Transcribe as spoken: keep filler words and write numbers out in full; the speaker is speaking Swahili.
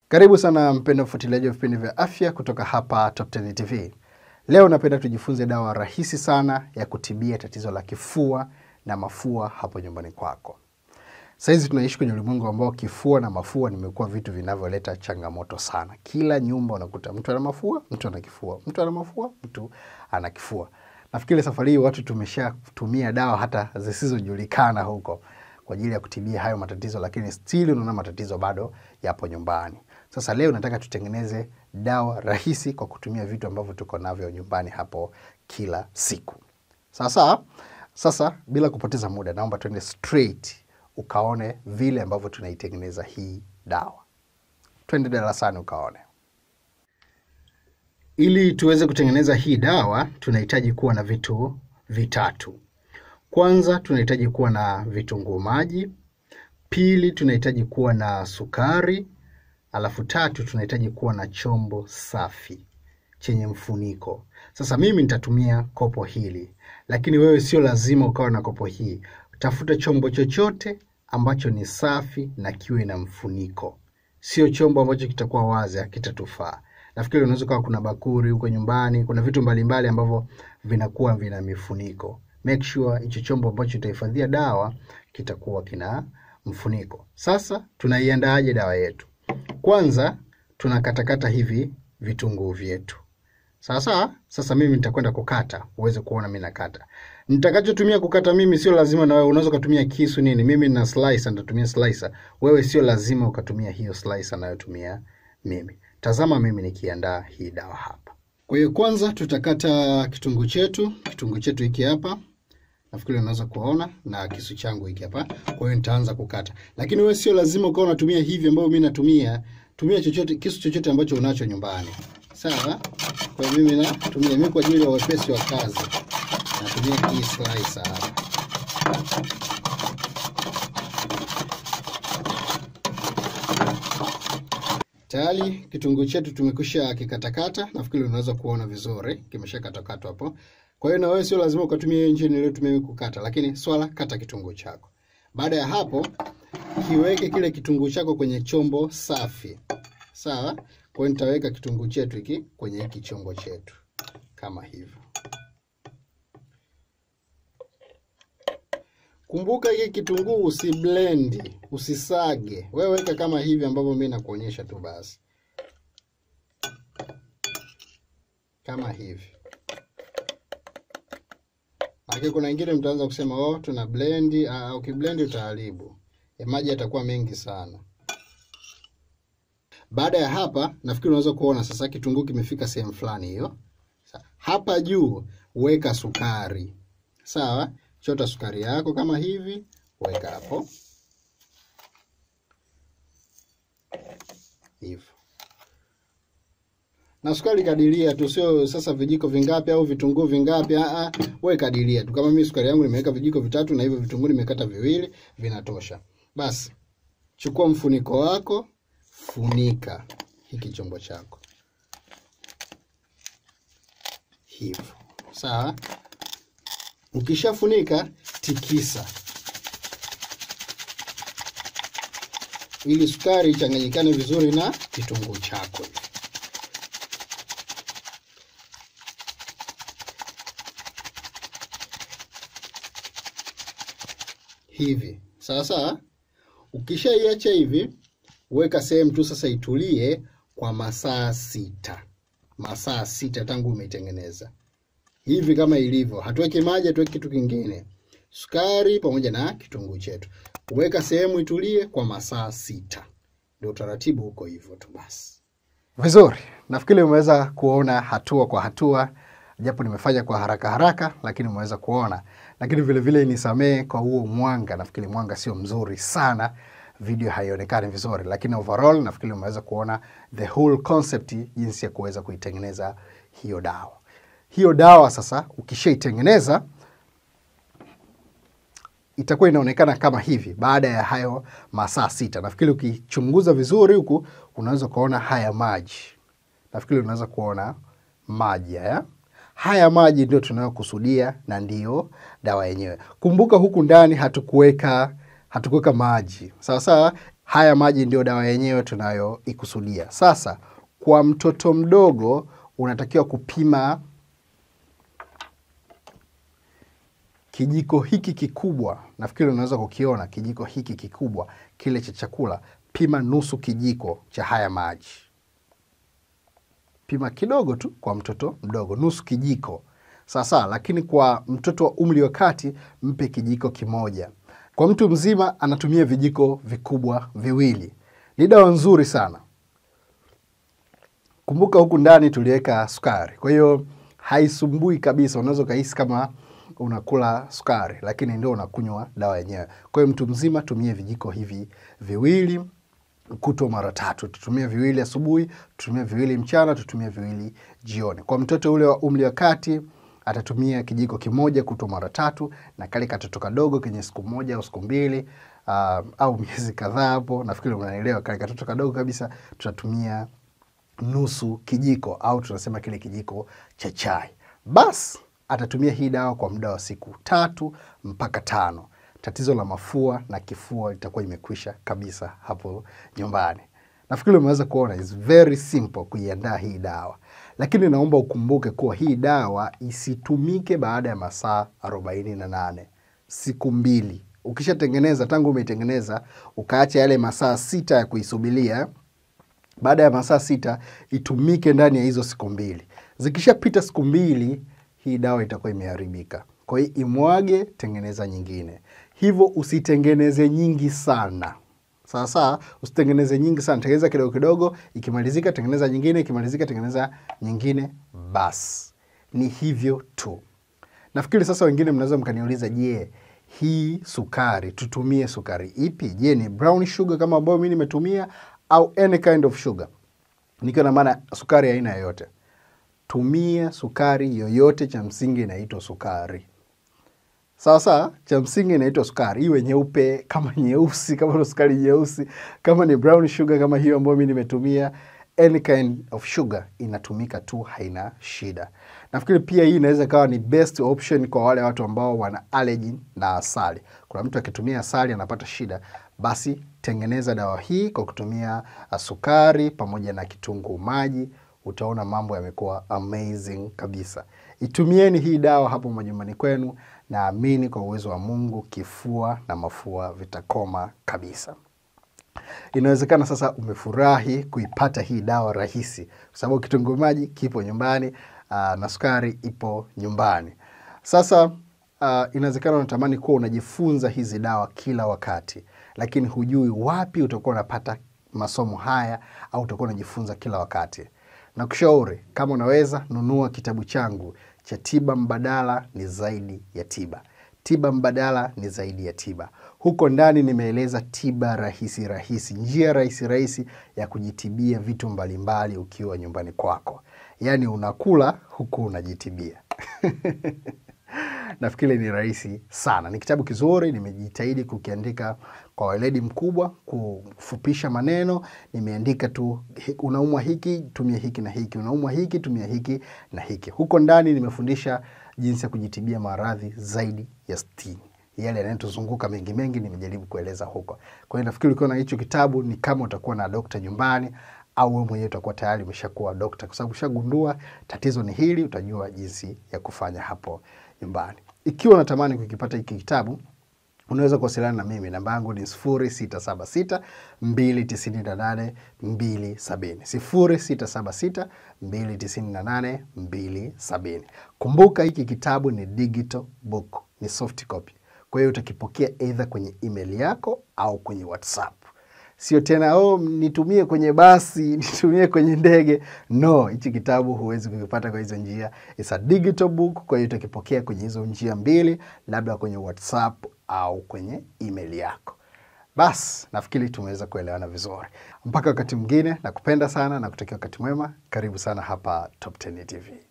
Karibu sana mpendwa mfuatiliaji wa vipindi vya afya kutoka hapa Topten T V. Leo napenda tujifunze dawa rahisi sana ya kutibia tatizo la kifua na mafua hapo nyumbani kwako. Saizi tunaishi kwenye ulimwengu ambao kifua na mafua nimekuwa vitu vinavyoleta changamoto sana. Kila nyumba unakuta mtu ana mafua, mtu ana kifua, mtu ana mafua, mtu ana kifua. Nafikiri safari hii watu tumeshatumia dawa hata zisizojulikana huko kwa ajili ya kutibia hayo matatizo, lakini still unaona matatizo bado yapo nyumbani. Sasa leo nataka tutengeneze dawa rahisi kwa kutumia vitu ambavyo tuko navyo nyumbani hapo kila siku. Sasa sasa bila kupoteza muda, naomba tuende straight ukaone vile ambavyo tunaitengeneza hii dawa. Twende darasani ukaone. Ili tuweze kutengeneza hii dawa, tunahitaji kuwa na vitu vitatu. Kwanza tunahitaji kuwa na vitunguu maji, pili tunahitaji kuwa na sukari, alafu tatu tunahitaji kuwa na chombo safi chenye mfuniko. Sasa mimi nitatumia kopo hili, lakini wewe sio lazima ukawa na kopo hii. Tafuta chombo chochote ambacho ni safi na kiwe na mfuniko. Sio chombo ambacho kitakuwa wazi hakitatufaa. Nafikiri unaweza kuwa kuna bakuri huko nyumbani, kuna vitu mbalimbali ambavyo vinakuwa vina mifuniko. Make sure hicho chombo ambacho utahifadhia dawa kitakuwa kina mfuniko. Sasa tunaiandaaje dawa yetu? Kwanza tunakatakata hivi vitunguu vyetu. Sasa sasa mimi nitakwenda kukata, uweze kuona mimi nakata. Nitakachotumia kukata mimi sio lazima na wewe unaweza kutumia kisu nini. Mimi nina slicer, nitatumia slicer. Wewe sio lazima ukatumia hiyo slicer nayotumia mimi. Tazama mimi nikiandaa hii dawa hapa. Kwa hiyo kwanza tutakata kitunguu chetu. Kitunguu chetu hiki hapa. Nafikiri unaweza kuona, na kisu changu hiki hapa. Kwa hiyo nitaanza kukata. Lakini wewe sio lazima ukawa unatumia hivi ambao mimi natumia. Tumia chochote, kisu chochote ambacho unacho nyumbani. Sawa? Kwa hiyo mimi natumia mimi kwa ajili ya wepesi wa kazi. Natumia hii slicer hapa. Tayari kitunguu chetu tumekwisha kikatakata. Nafikiri unaweza kuona vizuri kimeshakatakatwa hapo. Kwa hiyo na wewe sio lazima ukatumia hiyo njia niliyotumia kukata, lakini swala kata kitunguu chako. Baada ya hapo kiweke kile kitunguu chako kwenye chombo safi. Sawa? Kwa hiyo nitaweka kitunguu chetu hiki kwenye hiki chombo chetu kama hivyo. Kumbuka hiki kitunguu usiblend, usisage. Wewe weka kama hivi ambavyo mimi nakuonyesha tu basi. Kama hivi. Lakini kuna wengine mtaanza kusema oh tuna blend, ah ukiblend utaharibu. Ya maji yatakuwa mengi sana. Baada ya hapa nafikiri unaweza kuona sasa kitunguu kimefika sehemu fulani hiyo. Hapa juu weka sukari. Sawa? Chota sukari yako kama hivi, weka hapo. Hivyo. Na sukari kadiria tu, sio sasa vijiko vingapi au vitunguu vingapi, a a wewe kadiria tu. Kama mimi sukari yangu nimeweka vijiko vitatu na hivyo vitunguu nimekata viwili, vinatosha. Basi chukua mfuniko wako, funika hiki chombo chako. Hivyo. Sawa? Ukishafunika tikisa. Ili sukari ichanganyikane vizuri na kitunguu chako. Hivi. Sasa ukishaiacha hivi, weka sehemu tu sasa itulie kwa masaa sita. Masaa sita tangu umeitengeneza. Hivi kama ilivyo. Hatuweki maji, hatuweki kitu kingine. Sukari pamoja na kitunguu chetu. Weka sehemu itulie kwa masaa sita. Ndio taratibu huko hivyo tu basi. Vizuri. Nafikiri umeweza kuona hatua kwa hatua. Japo nimefanya kwa haraka haraka, lakini umeweza kuona. Lakini vile vile nisamee kwa huo mwanga. Nafikiri mwanga sio mzuri sana. Video haionekani vizuri, lakini overall nafikiri umeweza kuona the whole concept, jinsi ya kuweza kuitengeneza hiyo dawa. Hiyo dawa sasa ukishaitengeneza itakuwa inaonekana kama hivi baada ya hayo masaa sita. Nafikiri ukichunguza vizuri huku unaweza kuona haya maji. Nafikiri unaweza kuona maji haya. Haya maji ndio tunayokusudia na ndio dawa yenyewe. Kumbuka huku ndani hatukuweka hatukuweka maji. Sawa sawa, haya maji ndio dawa yenyewe tunayoikusudia. Sasa kwa mtoto mdogo unatakiwa kupima kijiko hiki kikubwa. Nafikiri unaweza kukiona kijiko hiki kikubwa kile cha chakula. Pima nusu kijiko cha haya maji. Pima kidogo tu kwa mtoto mdogo, nusu kijiko. Sasa, lakini kwa mtoto wa umri wa kati mpe kijiko kimoja. Kwa mtu mzima anatumia vijiko vikubwa viwili. Ni dawa nzuri sana. Kumbuka huku ndani tuliweka sukari. Kwa hiyo haisumbui kabisa. Unaweza kuhisi kama unakula sukari, lakini ndio unakunywa dawa yenyewe. Kwa hiyo mtu mzima tumie vijiko hivi viwili kutwa mara tatu. Tutumie viwili asubuhi, tutumie viwili mchana, tutumie viwili jioni. Kwa mtoto ule wa umri wa kati atatumia kijiko kimoja kutwa mara tatu, na kale katoto kadogo kwenye siku moja au siku mbili uh, au miezi kadhaa hapo, nafikiri unaelewa, kale katoto kadogo kabisa tutatumia nusu kijiko au tunasema kile kijiko cha chai. Bas atatumia hii dawa kwa muda wa siku tatu mpaka tano. Tatizo la mafua na kifua litakuwa imekwisha kabisa hapo nyumbani. Nafikiri umeweza kuona is very simple kuiandaa hii dawa. Lakini naomba ukumbuke kuwa hii dawa isitumike baada ya masaa arobaini na nane. Siku mbili. Ukishatengeneza, tangu umeitengeneza, ukaacha yale masaa sita ya kuisubiria, baada ya masaa sita itumike ndani ya hizo siku mbili. Zikishapita siku mbili, hii dawa itakuwa imeharibika. Kwa hiyo imwage, tengeneza nyingine. Hivyo usitengeneze nyingi sana. Sasa usitengeneze nyingi sana, tengeneza kidogo kidogo, ikimalizika tengeneza nyingine, ikimalizika tengeneza nyingine, bas. Ni hivyo tu. Nafikiri sasa wengine mnaweza mkaniuliza, je, hii sukari tutumie sukari ipi? Je, ni brown sugar kama ambayo mimi nimetumia au any kind of sugar? Nikiwa na maana sukari aina yoyote. Tumia sukari yoyote, cha msingi inaitwa sukari. Sasa cha msingi inaitwa sukari, iwe nyeupe kama nyeusi, kama ni sukari nyeusi, kama ni brown sugar kama hiyo ambayo mimi nimetumia, any kind of sugar inatumika tu, haina shida. Nafikiri pia hii inaweza kawa ni best option kwa wale watu ambao wana allergy na asali. Kuna mtu akitumia asali anapata shida, basi tengeneza dawa hii kwa kutumia sukari pamoja na kitunguu maji. Utaona mambo yamekuwa amazing kabisa. Itumieni hii dawa hapo majumbani kwenu, na amini kwa uwezo wa Mungu kifua na mafua vitakoma kabisa. Inawezekana sasa umefurahi kuipata hii dawa rahisi, kwa sababu kitunguu maji kipo nyumbani uh, na sukari ipo nyumbani. Sasa uh, inawezekana unatamani kuwa unajifunza hizi dawa kila wakati, lakini hujui wapi utakuwa unapata masomo haya au utakuwa unajifunza kila wakati. Na kushauri, kama unaweza, nunua kitabu changu cha tiba mbadala ni zaidi ya tiba. Tiba mbadala ni zaidi ya tiba. Huko ndani nimeeleza tiba rahisi rahisi, njia rahisi rahisi ya kujitibia vitu mbalimbali ukiwa nyumbani kwako. Yaani unakula huku unajitibia. Nafikiri ni rahisi sana. Ni kitabu kizuri, nimejitahidi kukiandika kwa weledi mkubwa, kufupisha maneno. Nimeandika tu, unaumwa hiki, tumia hiki na hiki, unaumwa hiki, tumia hiki na hiki. Huko ndani nimefundisha jinsi ya kujitibia maradhi zaidi ya sitini. Yale yanayotuzunguka mengi mengi nimejaribu kueleza huko. Kwa hiyo nafikiri ukiwa na hicho kitabu ni kama utakuwa na dokta nyumbani, au wewe mwenyewe utakuwa tayari umeshakuwa dokta, kwa sababu ushagundua tatizo ni hili, utajua jinsi ya kufanya hapo nyumbani. Ikiwa unatamani kukipata hiki kitabu, unaweza kuwasiliana na mimi. Namba yangu ni sifuri sita saba sita mbili tisa nane mbili sabini. sifuri sita saba sita mbili tisa nane mbili sabini. Kumbuka hiki kitabu ni digital book, ni soft copy. Kwa hiyo utakipokea either kwenye email yako au kwenye WhatsApp. Sio tena, oh, nitumie kwenye basi, nitumie kwenye ndege. No, hichi kitabu huwezi kukipata kwa hizo njia. It's a digital book, kwa hiyo utakipokea kwenye hizo njia mbili, labda kwenye WhatsApp au kwenye email yako. Bas, nafikiri tumeweza kuelewana vizuri. Mpaka wakati mwingine, nakupenda sana na kutakia wakati mwema. Karibu sana hapa Topten T V.